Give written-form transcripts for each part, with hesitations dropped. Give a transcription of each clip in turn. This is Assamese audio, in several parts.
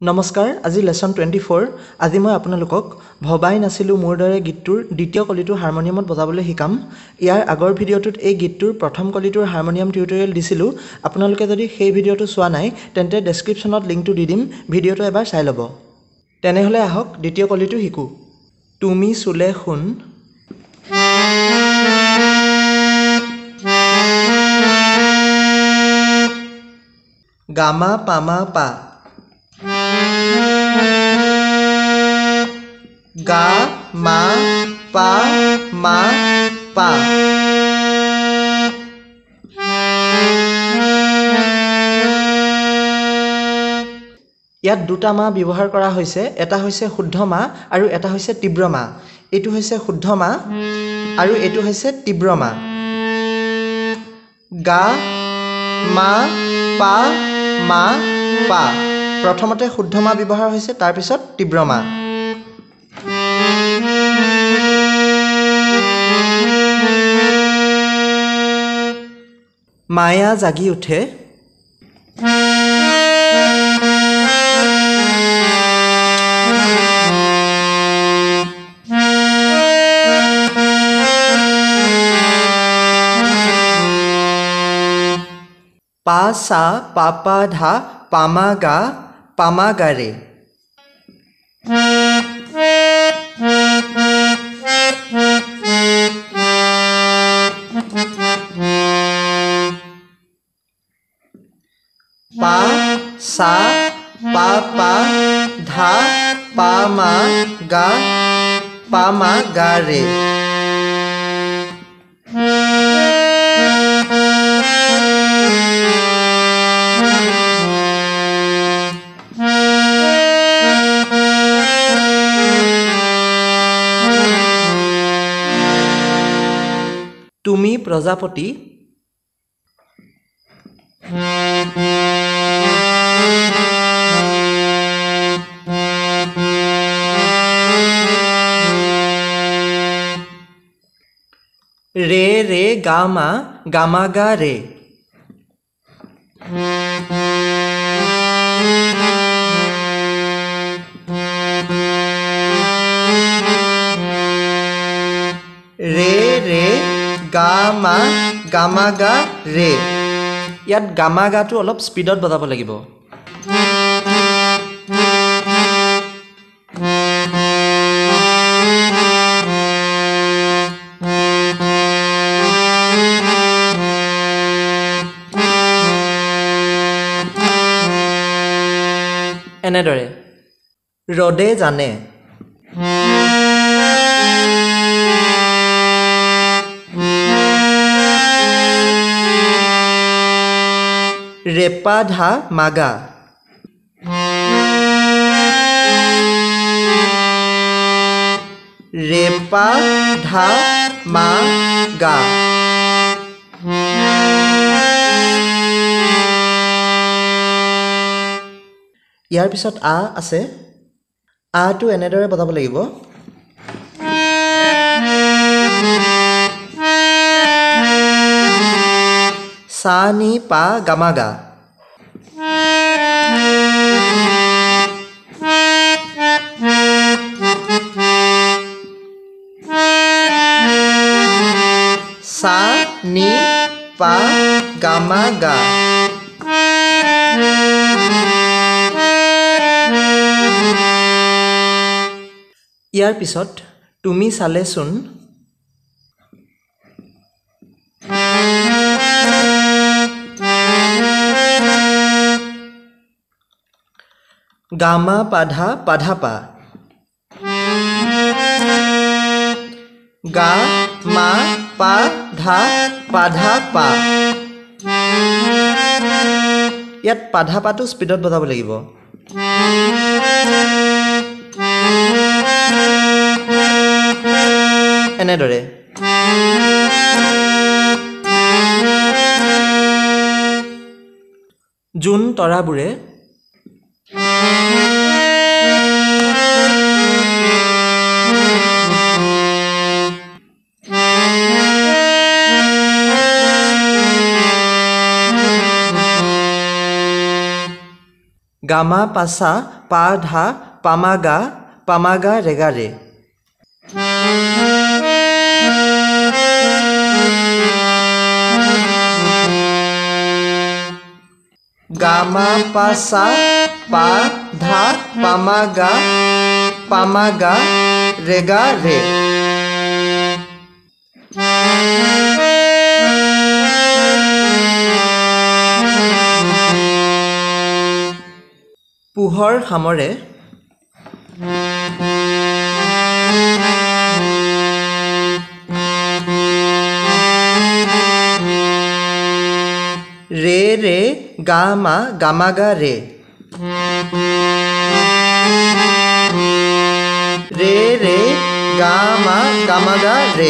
নমস্কাৰ আজি লেসন 24 আজি মই আপোনালোকক ভবাই নাছিলো মোৰ দৰে গীতটোৰ দ্বিতীয় কলিটো হাৰমনিয়ামত বজাবলৈ শিকাম ইয়াৰ আগৰ ভিডিঅটোত এই গীতটোৰ প্ৰথম কলিটোৰ হাৰমনিয়াম টিউটোৰিয়েল দিছিলো আপোনালোকে যদি সেই ভিডিঅটো চোৱা নাই তেন্তে ডেসক্ৰিপচনত লিংকটো দি দিম ভিডিঅটো এবাৰ চাই ল'ব তেনেহলে আহক দ্বিতীয় কলিটো শিকো তুমি চুলে খুন গামা পামা পা ga ma pa ma pa ইয়াত দুটা মা ব্যৱহাৰ কৰা হৈছে এটা হৈছে শুদ্ধ মা আৰু এটা হৈছে তীব্ৰ মা এটো হৈছে শুদ্ধ মা আৰু এটো হৈছে তীব্ৰ মা ga ma pa ma pa প্ৰথমতে শুদ্ধ মা ব্যৱহাৰ হৈছে তাৰ পিছত তীব্ৰ মা মায়া জাগি উঠে পা সা পাপা ধা পামাগা পামাগারে পা সা পা পা ধা পা মা গা রে তুমি প্রজাপতি রে রে গামা গামাগা রে রে রে গামা গামাগা রে ইয়াত গামাগাটো অলপ স্পিডত বজাব লাগিব এনেদৰে ৰদে জানে ৰেপা ধা মাগা ৰেপা ধা মাগা ইয়াৰ পিছত আ আছে আটো এনেদৰে বজাব লাগিব সা নি পা গামাগা সা নি পা গামাগা ইয়াৰ পিছত তুমি চালেচোন গামা পাধা পাধা পা গা মা পা ধা পাধা পা ইয়াত পাধা পাটো স্পিডত বজাব লাগিব এনেদৰে জুন তৰাবোৰে গামা পাছা পা ধা পামাগা পামাগা ৰেগা ৰে গামা পাছা পা ধা পামাগা পামাগা ৰেগা ৰে পোহৰ সামৰে ৰে ৰে গা মা গামাগা ৰে ৰে ৰে গা মা গামাগা ৰে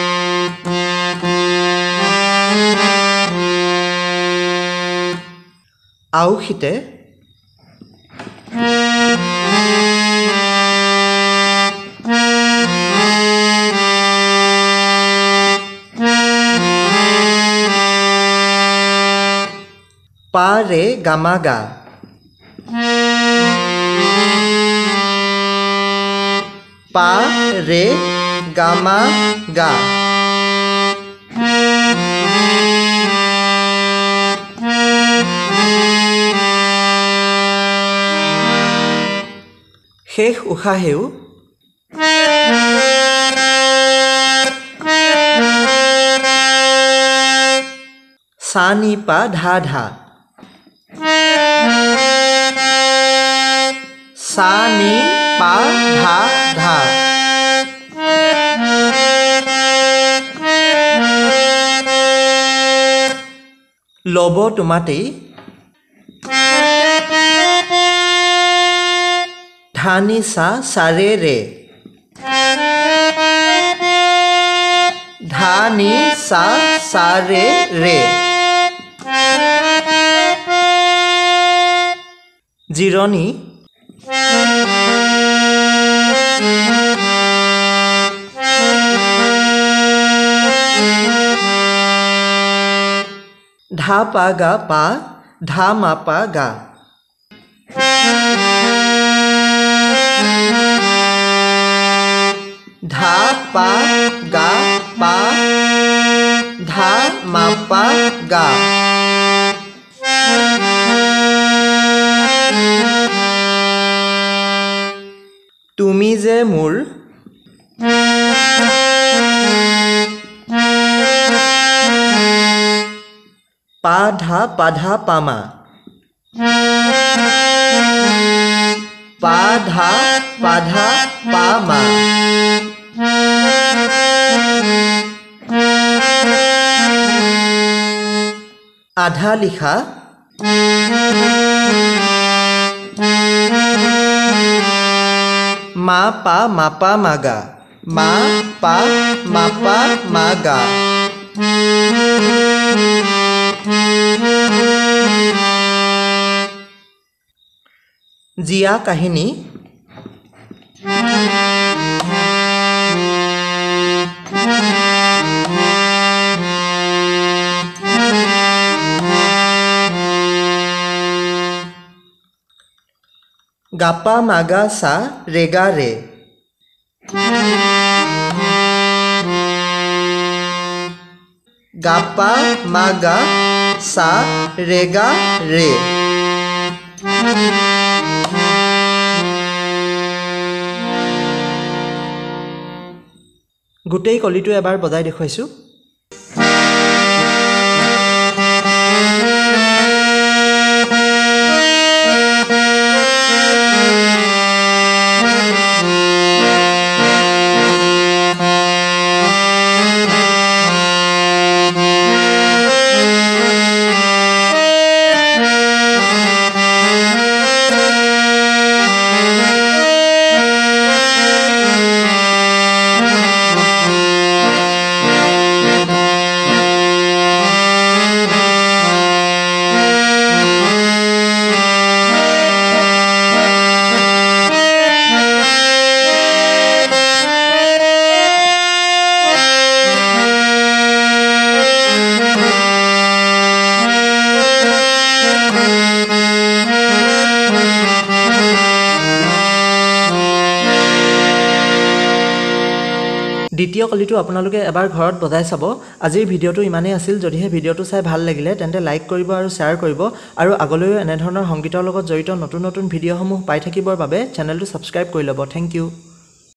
আউখিতে পা ৰে গামাগা পা ৰে গামাগা শেষ উশাহেও সা নি পা ধা ধা সা নি পা ধা ধা লব তোমাতেই ধানি সা সাৰে ৰে ধানি সা সাৰে ৰে জিৰণি ধা পা গা পা ধা মা পা গা ধা পা গা পা ধা মা পা গা তুমি যে মোৰ পা ধা পাধা পামা পা ধা পাধা পামা আধা লিখা মা পা মাপা মাগা মা পা মাপা মাগা জিয়া কাহিনী গাপা মাগা সা ৰেগা ৰে গাপা মাগা সা ৰেগা ৰে গোটেই কলিটো এবাৰ বজাই দেখুৱাইছোঁ দ্বিতীয় কলিটো আপোনালোকে এবাৰ ঘৰত বজাই চাব আজিৰ ভিডিঅ'টো ইমানেই আছিল যদিহে ভিডিঅ'টো চাই ভাল লাগিলে তেন্তে লাইক কৰিব আৰু শ্বেয়াৰ কৰিব আৰু আগলৈও এনে ধৰণৰ সংগীতৰ লগত জড়িত নতুন নতুন ভিডিঅ'সমূহ পাই থাকিবৰ বাবে চেনেলটো ছাবস্ক্ৰাইব কৰি ল'ব থ্যাংক ইউ